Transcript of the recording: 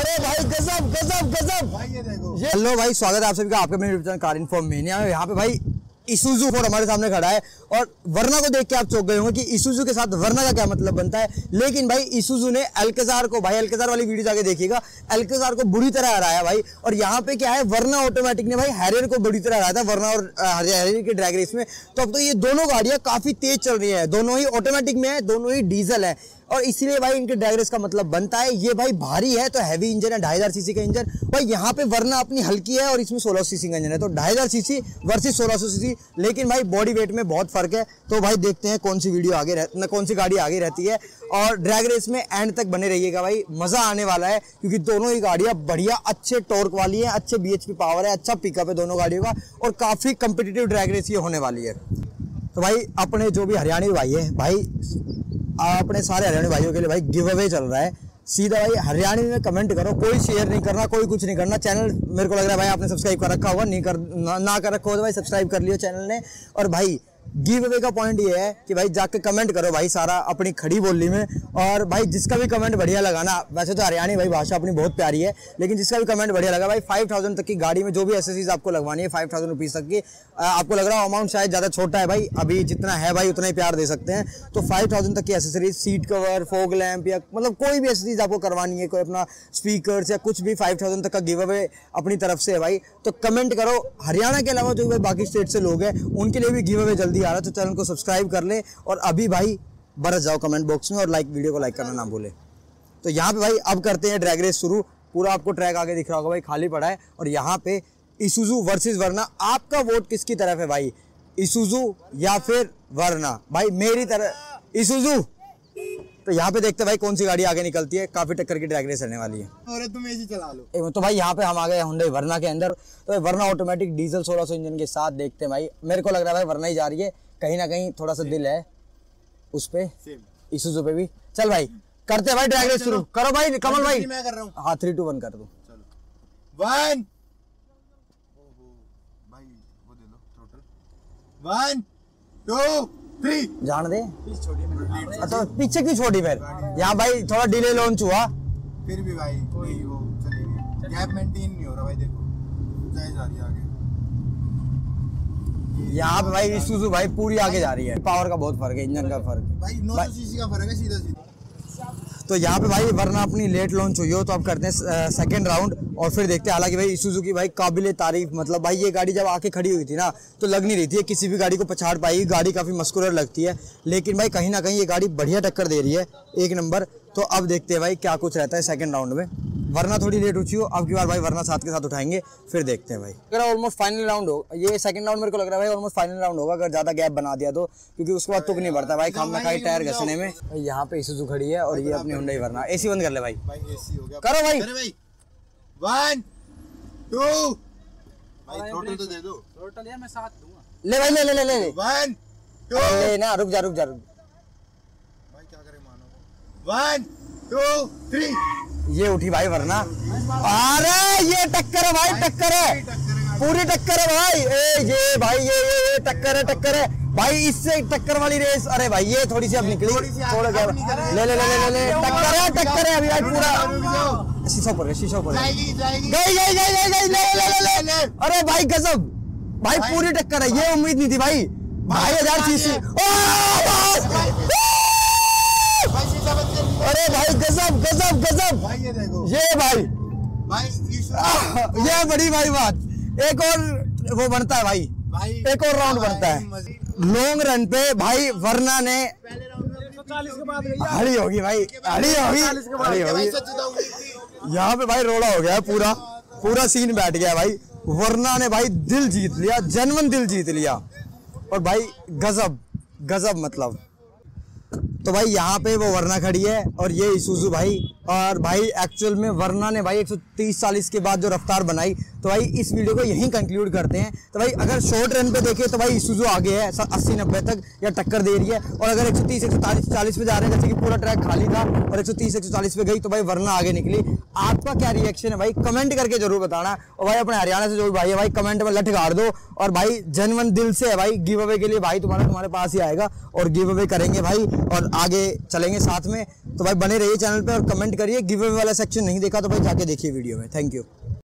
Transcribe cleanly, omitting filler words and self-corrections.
अरे भाई गजब गजब गजब भाई, ये देखो। हेलो भाई, स्वागत है आप सभी का आपके मेरे YouTube channel car info mania में। यहाँ पे भाई इसूजू फोर हमारे सामने खड़ा है और वरना को देख के आप चौंक गए होंगे कि इसूजू के साथ वरना का क्या मतलब बनता है। लेकिन भाई इसूजू ने अल्काज़ार को, भाई अल्काज़ार वाली वीडियो जाके देखिएगा, अल्काज़ार को बुरी तरह हराया भाई। और यहाँ पे क्या है, वरना ऑटोमेटिक ने भाई हैरियर को बुरी तरह हराया था, वरना और हैरियर के ड्रैग रेस में। तो अब तो ये दोनों गाड़ियां काफी तेज चल रही है, दोनों ही ऑटोमेटिक में है, दोनों ही डीजल है। और इसीलिए भाई इनके ड्रैग रेस का मतलब बनता है। ये भाई भारी है तो हैवी इंजन है, 2500 सीसी का इंजन। भाई यहाँ पे वरना अपनी हल्की है और इसमें 1600 सीसी का इंजन है, तो 2500 सीसी वर्सेस 1600 सीसी। लेकिन भाई बॉडी वेट में बहुत फर्क है। तो भाई देखते हैं कौन सी वीडियो आगे कौन सी गाड़ी आगे रहती है। और ड्रैग रेस में एंड तक बने रहिएगा भाई, मजा आने वाला है क्योंकि दोनों ही गाड़ियां बढ़िया अच्छे टॉर्क वाली है, अच्छे बीएचपी पावर है, अच्छा पिकअप है दोनों गाड़ियों का और काफी कंपिटिटिव ड्रैग रेस ये होने वाली है। तो भाई अपने जो भी हरियाणवी भाई है, भाई अपने सारे हरियाणवी भाइयों के लिए भाई गिव अवे चल रहा है। सीधा भाई हरियाणवी में कमेंट करो, कोई शेयर नहीं करना, कोई कुछ नहीं करना। चैनल मेरे को लग रहा है भाई आपने सब्सक्राइब कर रखा होगा, नहीं कर ना कर रखा हो तो भाई सब्सक्राइब कर लियो चैनल ने। और भाई गिव अवे का पॉइंट ये है कि भाई जाके कमेंट करो भाई सारा अपनी खड़ी बोली में। और भाई जिसका भी कमेंट बढ़िया लगा ना, वैसे तो हरियाणी भाई भाषा अपनी बहुत प्यारी है, लेकिन जिसका भी कमेंट बढ़िया लगा भाई 5000 तक की गाड़ी में जो भी एसेसरीज आपको लगवानी है 5000 रुपीज़ तक की। आपको लग रहा है अमाउंट शायद ज़्यादा छोटा है भाई, अभी जितना है भाई उतना ही प्यार दे सकते हैं। तो 5000 तक की accessories, seat cover, fog lamp या मतलब कोई भी एसेसरीज आपको करवानी है, कोई अपना स्पीकर्स या कुछ भी 5000 तक का गिव अवे अपनी तरफ से है भाई। तो कमेंट करो। हरियाणा के अलावा जो भाई बाकी स्टेट से लोग हैं उनके लिए भी गिव अवे जल्दी आ रहा है, तो चैनल को सब्सक्राइब कर ले और अभी भाई बरस जाओ कमेंट बॉक्स में और वीडियो को लाइक करना ना भूले। तो यहाँ पे भाई अब करते हैं ड्रैग रेस शुरू। पूरा आपको ट्रैक आगे दिख रहा होगा भाई, खाली पड़ा है। और यहाँ पे इसूजू वर्सेस वरना, आपका वोट किसकी तरफ है भाई, इसूजू या फिर वरना? भाई मेरी तरफ इसूजू। तो यहाँ पे देखते हैं भाई कौन सी गाड़ी आगे निकलती है। काफी टक्कर की ड्रैग रेस रहने वाली है। और तुम ऐसी चला लो। तो भाई यहाँ पे हम आ गए हुंडई वरना के अंदर। तो वरना ऑटोमेटिक डीजल 1600 इंजन के साथ देखते हैं भाई। मेरे को लग रहा है भाई वरना ही जा रही है, कहीं ना कहीं थोड़ा सा दिल है उस पे, इसूजू पे भी। चल भाई करते हैं भाई ड्रैग रेस शुरू। करो भाई कमल भाई। मैं कर रहा हूँ। हाँ 3 2 1 कर दो। चलो 1 भाई वो दे दो टोटल 1 2 3 जान दे। तो पीछे क्यों छोड़ी फिर? यहाँ भाई थोड़ा डिले लॉन्च हुआ, फिर भी भाई कोई वो चलेगी। गैप मेंटेन नहीं हो रहा भाई, देखो जाए जा रही है आगे। यहाँ पे भाई इसूजू भाई पूरी आगे जा रही है। पावर का बहुत फर्क है, इंजन का फर्क है भाई 900 सीसी का फर्क है सीधा सीधा। तो यहाँ पे भाई वरना अपनी लेट लॉन्च हुई हो, तो अब करते हैं सेकंड राउंड और फिर देखते हैं। हालांकि भाई इसूजू की भाई काबिले तारीफ, मतलब भाई ये गाड़ी जब आके खड़ी हुई थी ना तो लग नहीं रही थी किसी भी गाड़ी को पछाड़ पाएगी। गाड़ी काफी मस्कुलर लगती है, लेकिन भाई कहीं ना कहीं ये गाड़ी बढ़िया टक्कर दे रही है, एक नंबर। तो अब देखते हैं भाई क्या कुछ रहता है सेकंड राउंड में। वरना थोड़ी लेट उठी हो, अब की बार भाई वरना साथ के साथ उठाएंगे, फिर देखते हैं भाई। अगर ऑलमोस्ट फाइनल राउंड हो, ये सेकंड राउंड मेरे को लग रहा है भाई ऑलमोस्ट फाइनल राउंड होगा अगर ज्यादा गैप बना दिया तो, क्योंकि उसके बाद तुक नहीं बढ़ता भाई खामना खाई टायर घसने में। यहाँ पे इसूजू खड़ी है और ये अपनी हुंडई वरना। एसी बंद कर ले भाई, एसी हो गया। करो भाई। 1 2 भाई टोटल तो दे दो। टोटल यार मैं साथ दूंगा। ले भाई ले ले ले ले 1 2 ले ना, रुक जा भाई क्या करे मानो। 1 2 3 ये उठी भाई वरना। अरे ये टक्कर है भाई, टक्कर है, पूरी टक्कर है भाई। ये भाई ये टक्कर है भाई, इससे टक्कर वाली रेस। अरे भाई ये थोड़ी सी अब निकली, थोड़ा क्या ले ले ले ले ले टक्कर है अभी भाई पूरा। शीशा पर गई। अरे भाई गजब भाई, पूरी टक्कर है, ये उम्मीद नहीं थी भाई। 2000 सीसी। अरे भाई गजब गजब गजब भाई ये देखो, ये भाई भाई ये बड़ी भाई बात। एक और वो बनता है भाई, एक और राउंड बनता है लॉन्ग रन पे भाई। वरना ने 140 के बाद हड़ी होगी भाई, हड़ी होगी। यहाँ पे भाई रोड़ा हो गया है, पूरा सीन बैठ गया भाई। वरना ने भाई दिल जीत लिया, जेन्युइन दिल जीत लिया। और भाई गजब मतलब। तो भाई यहाँ पे वो वरना खड़ी है और ये इसूजू भाई। और भाई एक्चुअल में वरना ने भाई 130-40 के बाद जो रफ्तार बनाई। तो भाई इस वीडियो को यहीं कंक्लूड करते हैं। तो भाई अगर शॉर्ट रन पे देखें तो भाई इसूजू आगे है 80-90 तक या टक्कर दे रही है। और अगर 130-140 पे जा रहे हैं, जैसे कि पूरा ट्रैक खाली था और 130-140 पे गई, तो भाई वरना आगे निकली। आपका क्या रिएक्शन है भाई, कमेंट करके जरूर बताना। और भाई अपने हरियाणा से जो भी भाई है भाई कमेंट में लठ गाड़ दो। और भाई जेन्युइन दिल से है भाई, गिव अवे के लिए भाई तुम्हारे पास ही आएगा और गिव अवे करेंगे भाई। और आगे चलेंगे साथ में। तो भाई बने रहिए चैनल पे और कमेंट करिए। गिव अवे वाला सेक्शन नहीं देखा तो भाई जाके देखिए वीडियो में। Thank you.